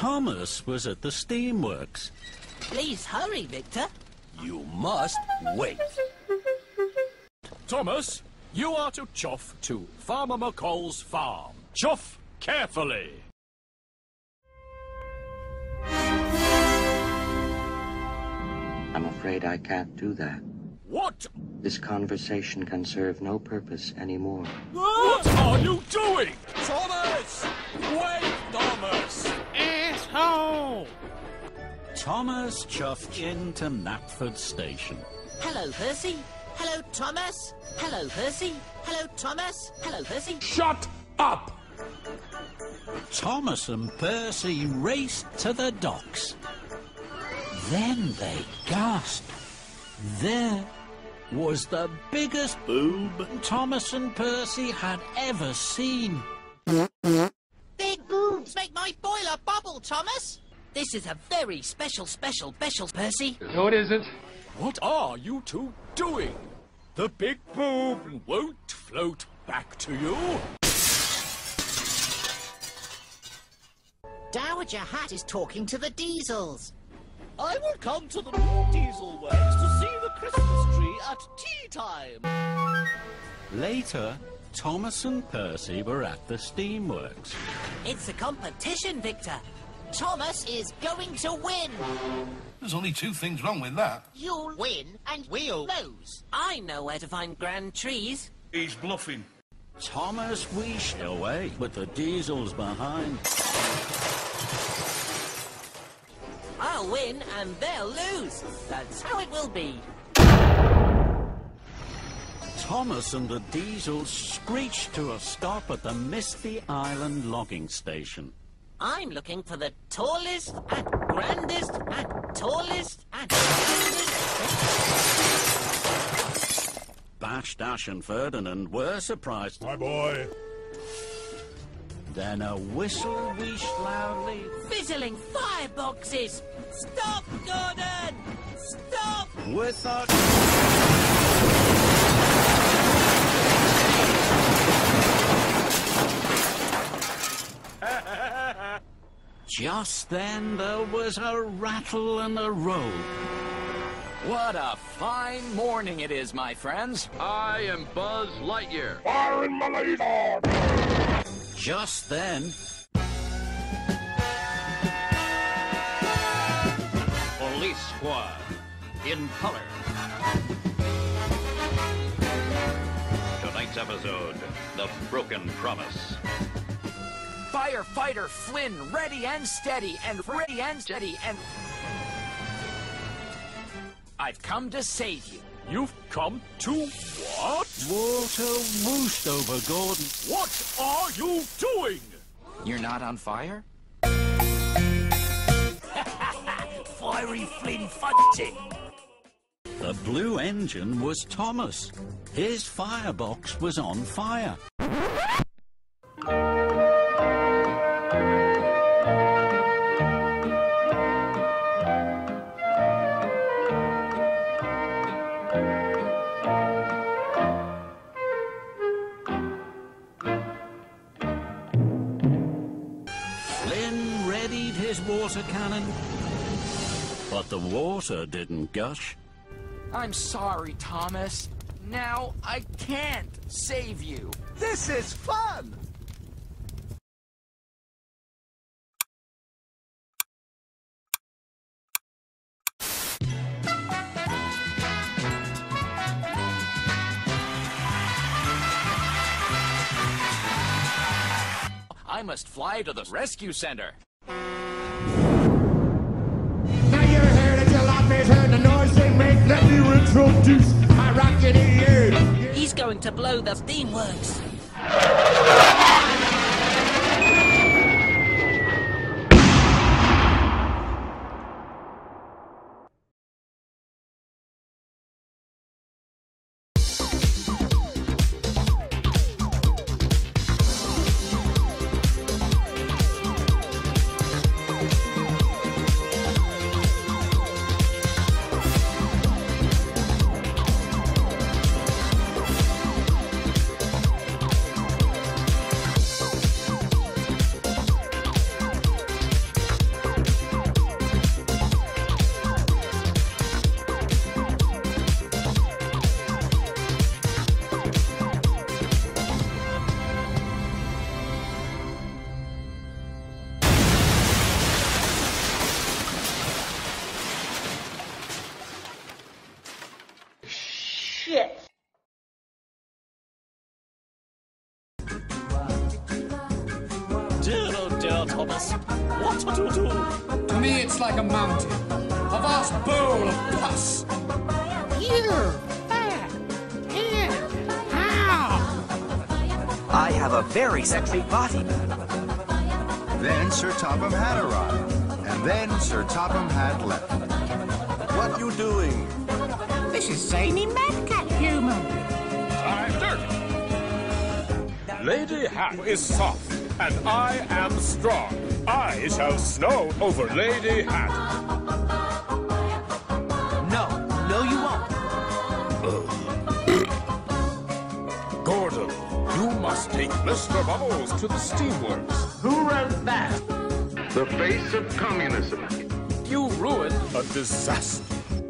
Thomas was at the steamworks. Please hurry, Victor. You must wait. Thomas, you are to chuff to Farmer McCall's farm. Chuff carefully. I'm afraid I can't do that. What? This conversation can serve no purpose anymore. What are you doing? Thomas! Wait, Thomas! Asshole! Thomas chuffed into Knapford Station. Hello, Percy. Hello, Thomas. Hello, Percy. Hello, Thomas. Hello, Percy. Shut up! Thomas and Percy raced to the docks. Then they gasped. There was the biggest boob Thomas and Percy had ever seen. Big boobs make my boiler bubble, Thomas. This is a very special, Percy. No, it isn't. What are you two doing? The big boob won't float back to you. Dowager Hat is talking to the Diesels. I will come to the new diesel works to see the Christmas tree at tea time. Later, Thomas and Percy were at the steamworks. It's a competition, Victor. Thomas is going to win. There's only two things wrong with that. You'll win and we'll lose. I know where to find grand trees. He's bluffing. Thomas wheeshed away with the Diesels behind. I'll win and they'll lose. That's how it will be. Thomas and the Diesels screeched to a stop at the Misty Island logging station. I'm looking for the tallest and grandest and tallest and grandest. Bash, Dash and Ferdinand were surprised. My boy. Then a whistle wheeshed loudly. Fizzling fireboxes! Stop, Gordon! Stop! With a... Just then there was a rattle and a roll. What a fine morning it is, my friends. I am Buzz Lightyear. Fire in my laser! Just then... Police Squad. In color. Tonight's episode, The Broken Promise. Firefighter Flynn, ready and steady, and ready and steady, and... I've come to save you. You've come to what? Water whooshed over Gordon. What are you doing? You're not on fire? Fiery Flynn fighting! The blue engine was Thomas. His firebox was on fire. Flynn readied his water cannon, but the water didn't gush. I'm sorry, Thomas. Now I can't save you. This is fun! I must fly to the rescue center. Now you heard it, your lobbies heard the noise they make. Let me introduce my rocket ear. He's going to blow the steamworks. Thomas. What to do? To me, it's like a mountain. A vast bowl of pus. Here, there, here, how? I have a very sexy body. Then Sir Topham Hatt arrived. And then Sir Topham Hatt left. What you doing? This is zany madcat humour. I'm dirty. Lady Hatt is soft, and I am strong. I shall snow over Lady Hatt. No, you won't. Gordon, you must take Mr. Bubbles to the steamworks. Who wrote that? The face of communism. You ruined a disaster.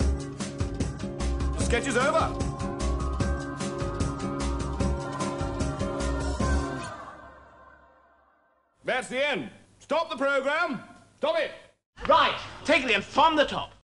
Sketch is over. That's the end. Stop the program. Stop it. Right, take it in from the top.